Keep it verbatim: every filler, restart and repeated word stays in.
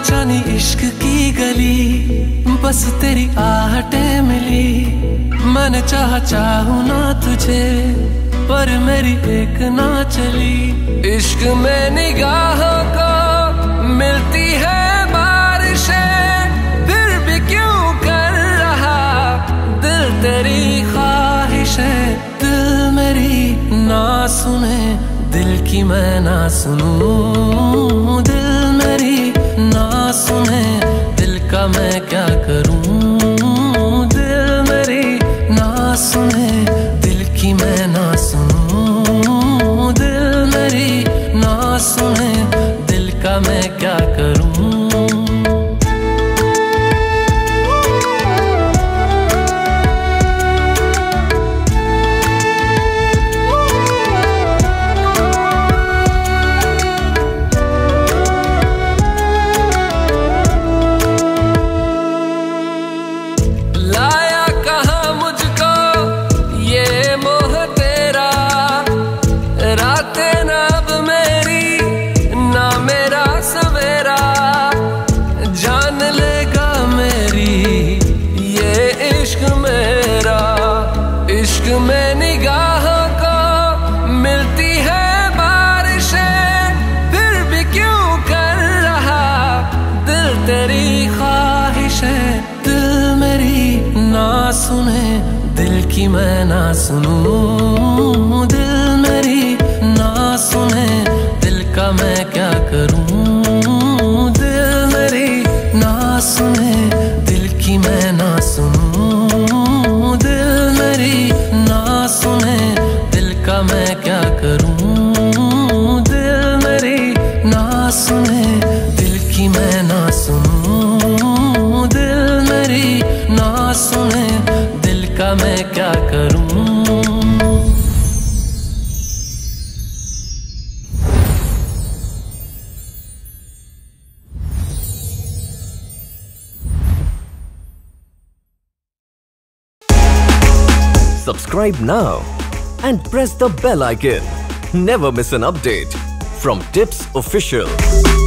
जानी इश्क की गली, बस तेरी आहटें मिली। मैंने चाहा चाहूं ना तुझे, पर मेरी एक ना चली। इश्क में निगाहों को मिलती है बारिशें, फिर भी क्यों कर रहा दिल तेरी ख्वाहिशें। दिल मेरी ना सुने, दिल की मैं ना सुनूं। दिल मेरी ना सुने, दिल का मैं क्या करूं। दिल मेरी ना सुने, दिल की मैं ना सुनूं। दिल मेरी ना सुने, दिल का मैं क्या करूं। इश्क में निगाहों को मिलती है बारिशें, फिर भी क्यों कर रहा दिल तेरी ख्वाहिशें। दिल मेरी ना सुने, दिल की मैं ना सुनूं। दिल मेरी ना सुने, दिल का मैं क्या करूं। दिल मेरी ना सुने, दिल की मैं ना सुनूं। दिल मेरी ना सुने, दिल का मैं क्या करूं। दिल मेरी ना सुने, दिल की मैं ना सुनूं। दिल मेरी ना सुने, दिल का मैं क्या करूं। Subscribe now and press the bell icon. Never miss an update from Tips Official.